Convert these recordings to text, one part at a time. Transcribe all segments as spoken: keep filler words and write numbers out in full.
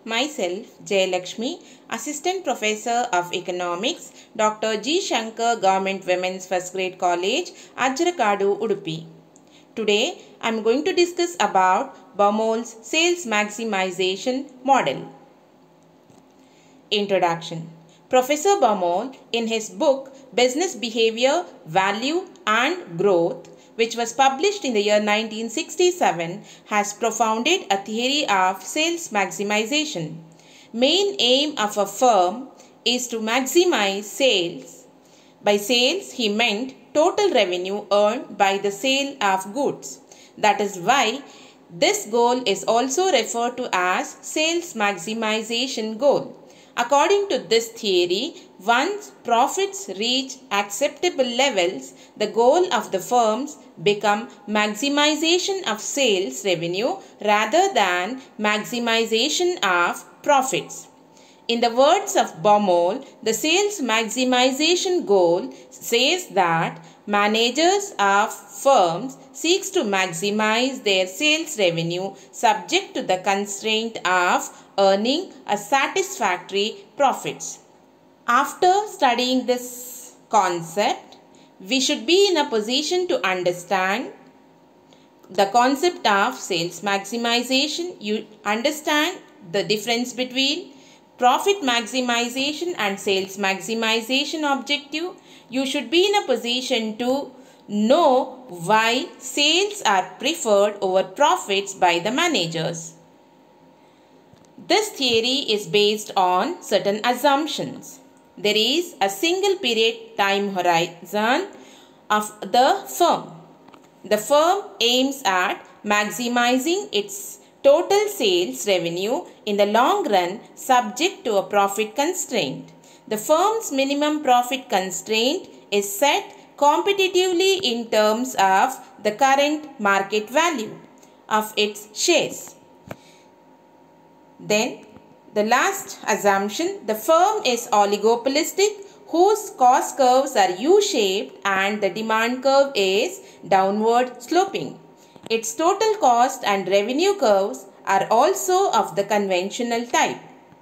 Myself, Jayalakshmi, Assistant Professor of Economics, Doctor G. Shankar Government Women's First Grade College, Ajrakadu, Udupi. Today, I am going to discuss about Baumol's Sales Maximization Model. Introduction. Professor Baumol, in his book Business Behavior, Value and Growth, which was published in the year nineteen sixty-seven, has propounded a theory of sales maximization. Main aim of a firm is to maximize sales. By sales, he meant total revenue earned by the sale of goods. That is why this goal is also referred to as sales maximization goal. According to this theory, once profits reach acceptable levels, the goal of the firms become maximization of sales revenue rather than maximization of profits. In the words of Baumol, the sales maximization goal says that managers of firms seeks to maximize their sales revenue subject to the constraint of earning a satisfactory profits. After studying this concept, we should be in a position to understand the concept of sales maximization. You understand the difference between profit maximization and sales maximization objective. You should be in a position to know why sales are preferred over profits by the managers. This theory is based on certain assumptions. There is a single period time horizon of the firm. The firm aims at maximizing its total sales revenue in the long run subject to a profit constraint. The firm's minimum profit constraint is set competitively in terms of the current market value of its shares. Then, the last assumption, the firm is oligopolistic whose cost curves are U-shaped and the demand curve is downward sloping. Its total cost and revenue curves are also of the conventional type.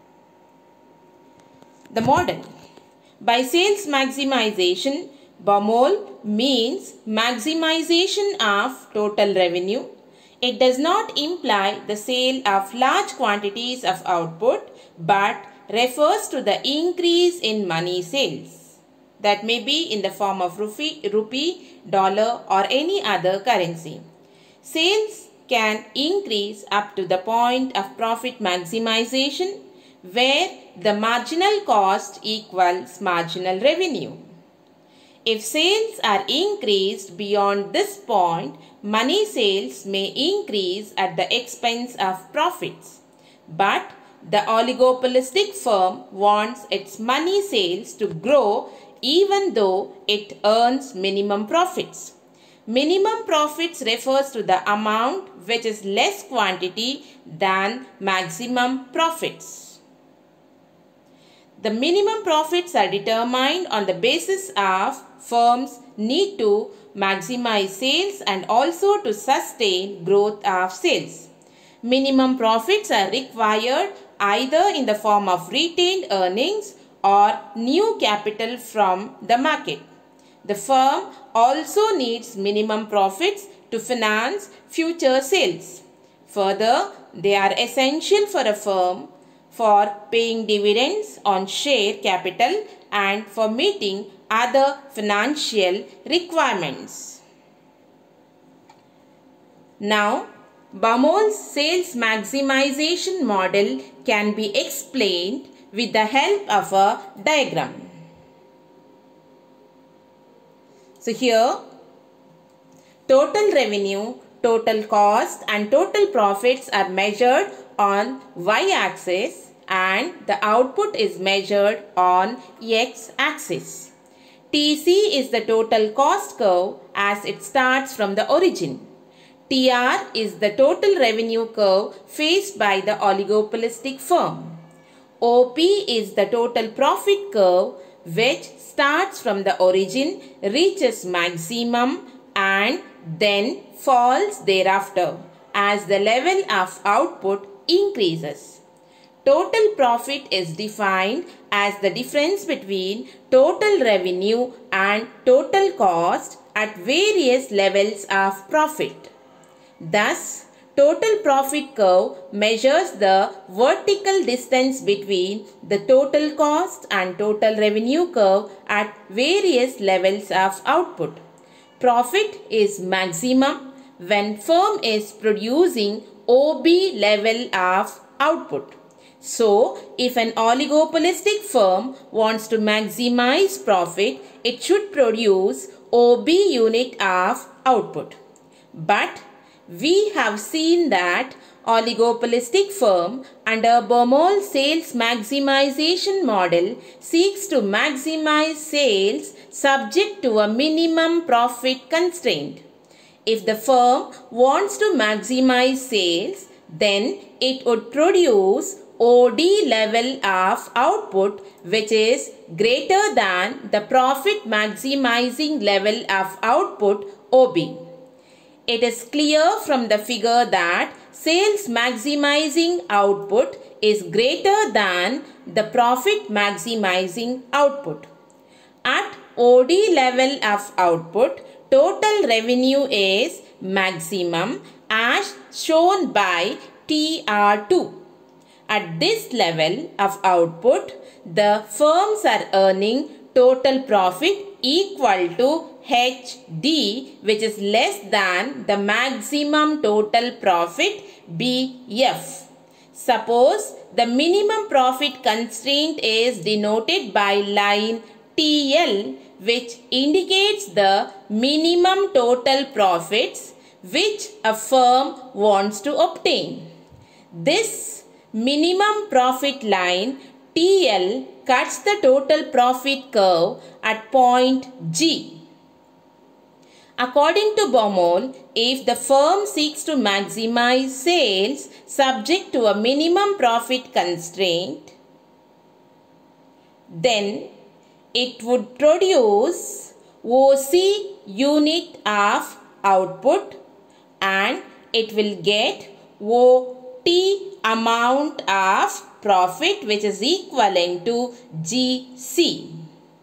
The model. By sales maximization, Baumol means maximization of total revenue. It does not imply the sale of large quantities of output but refers to the increase in money sales. That may be in the form of rupee, rupee, dollar or any other currency. Sales can increase up to the point of profit maximization where the marginal cost equals marginal revenue. If sales are increased beyond this point, money sales may increase at the expense of profits. But the oligopolistic firm wants its money sales to grow even though it earns minimum profits. Minimum profits refers to the amount which is less quantity than maximum profits. The minimum profits are determined on the basis of firms' need to maximize sales and also to sustain growth of sales. Minimum profits are required either in the form of retained earnings or new capital from the market. The firm also needs minimum profits to finance future sales. Further, they are essential for a firm for paying dividends on share capital and for meeting other financial requirements. Now, Baumol's sales maximization model can be explained with the help of a diagram. So here, total revenue, total cost and total profits are measured on y-axis and the output is measured on x-axis. T C is the total cost curve as it starts from the origin. T R is the total revenue curve faced by the oligopolistic firm. O P is the total profit curve which starts from the origin, reaches maximum and then falls thereafter as the level of output increases. total profit is defined as the difference between total revenue and total cost at various levels of profit. Thus, total profit curve measures the vertical distance between the total cost and total revenue curve at various levels of output. Profit is maximum when firm is producing O B level of output. So, if an oligopolistic firm wants to maximize profit, it should produce O B unit of output. But we have seen that oligopolistic firm under Baumol sales maximization model seeks to maximize sales subject to a minimum profit constraint. If the firm wants to maximize sales, then it would produce O D level of output which is greater than the profit maximizing level of output O B. It is clear from the figure that sales maximizing output is greater than the profit maximizing output. At O D level of output, total revenue is maximum as shown by T R two. At this level of output, the firms are earning total profit equal to H D, which is less than the maximum total profit B F. Suppose the minimum profit constraint is denoted by line T L, which indicates the minimum total profits which a firm wants to obtain. This minimum profit line T L cuts the total profit curve at point G. According to Baumol, if the firm seeks to maximize sales subject to a minimum profit constraint, then it would produce O C unit of output and it will get O T amount of profit which is equivalent to G C.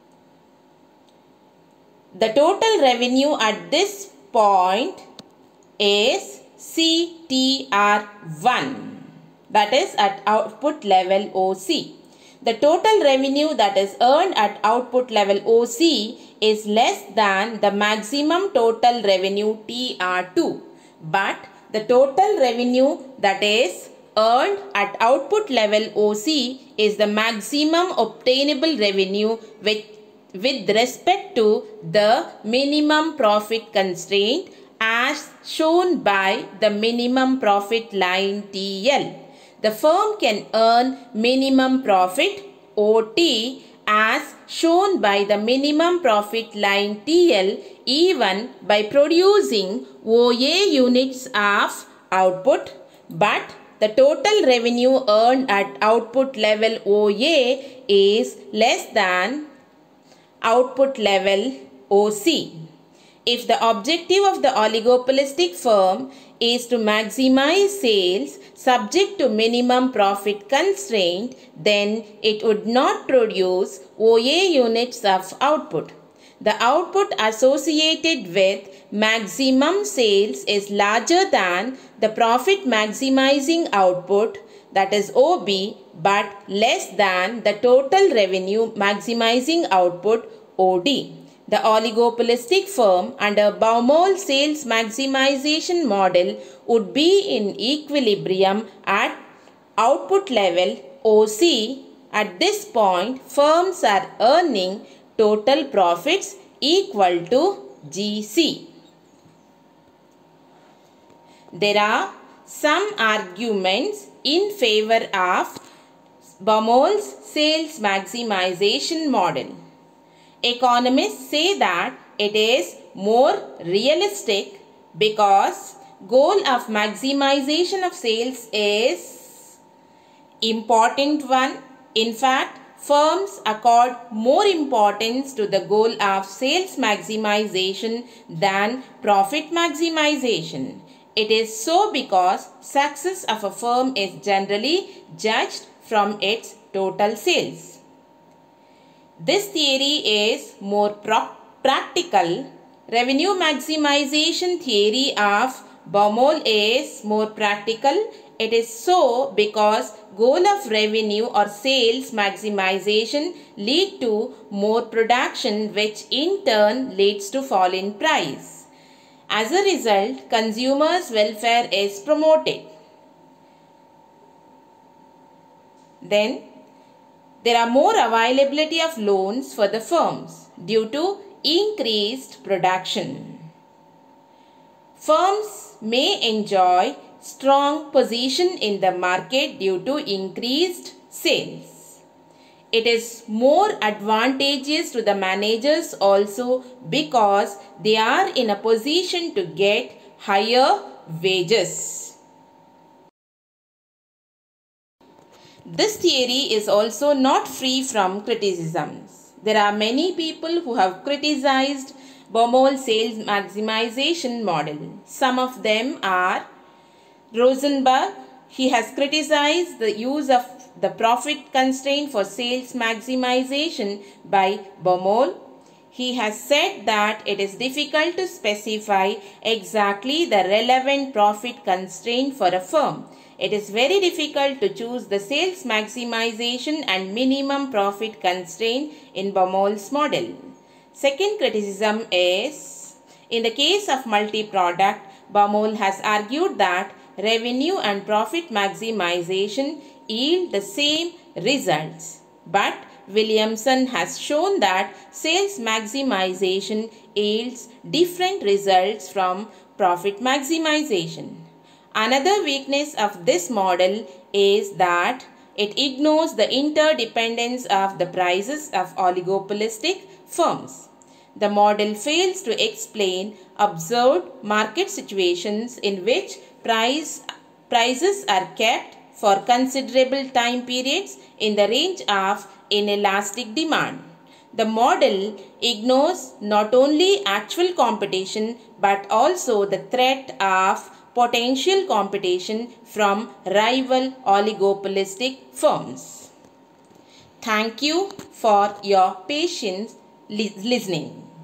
The total revenue at this point is C T R one, that is at output level O C. The total revenue that is earned at output level O C is less than the maximum total revenue T R two, but the total revenue that is earned at output level O C is the maximum obtainable revenue with, with respect to the minimum profit constraint as shown by the minimum profit line T L. The firm can earn minimum profit O T as shown by the minimum profit line T L even by producing O A units of output, but the total revenue earned at output level O A is less than output level O C. If the objective of the oligopolistic firm is to maximize sales subject to minimum profit constraint, then it would not produce O A units of output. The output associated with maximum sales is larger than the profit maximizing output, that is O B, but less than the total revenue maximizing output O D. The oligopolistic firm under Baumol sales maximization model would be in equilibrium at output level O C. At this point, firms are earning total profits equal to G C. There are some arguments in favor of Baumol's sales maximization model. Economists say that it is more realistic because goal of maximization of sales is important one. In fact, firms accord more importance to the goal of sales maximization than profit maximization. It is so because success of a firm is generally judged from its total sales. This theory is more practical. Revenue maximization theory of Baumol is more practical. It is so because goal of revenue or sales maximization lead to more production, which in turn leads to fall in price. As a result, consumers' welfare is promoted. Then, there are more availability of loans for the firms due to increased production. Firms may enjoy strong position in the market due to increased sales. It is more advantageous to the managers also because they are in a position to get higher wages. This theory is also not free from criticisms. There are many people who have criticized Baumol sales maximization model. Some of them are Rosenberg. He has criticized the use of the profit constraint for sales maximization by Baumol. He has said that it is difficult to specify exactly the relevant profit constraint for a firm. It is very difficult to choose the sales maximization and minimum profit constraint in Baumol's model. Second criticism is, in the case of multi-product, Baumol has argued that revenue and profit maximization yield the same results. But Williamson has shown that sales maximization yields different results from profit maximization. Another weakness of this model is that it ignores the interdependence of the prices of oligopolistic firms. The model fails to explain observed market situations in which price, prices are kept for considerable time periods in the range of inelastic demand. The model ignores not only actual competition but also the threat of potential competition from rival oligopolistic firms. Thank you for your patience listening.